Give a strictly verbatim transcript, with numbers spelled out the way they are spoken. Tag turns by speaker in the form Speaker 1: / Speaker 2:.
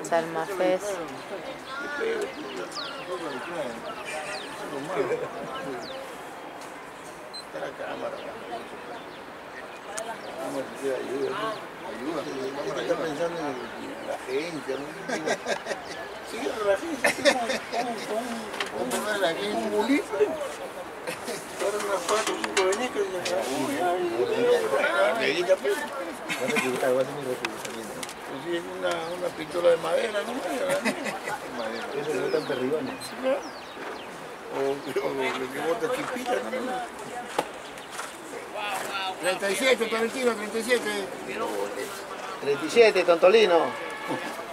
Speaker 1: Salma Fest.
Speaker 2: Está la cámara. Vamos a hacer ayuda. Ayuda. Vamos a estar pensando en la agencia. Sí, la agencia. ¿Cómo poner la agencia? Un bulifre. Ahora unas cuatro o cinco venecas y ya. Uy, ay, medita, pues.
Speaker 3: Vas a equivocar, vas a hacer mi reclutamiento.
Speaker 2: Pues sí, es una, una pistola de madera, ¿no?
Speaker 3: Eso no tan perribones.
Speaker 2: O, o lo que bota chispita, ¿no? treinta y siete, Tolentino, treinta y siete.
Speaker 3: treinta y siete, Tontolino.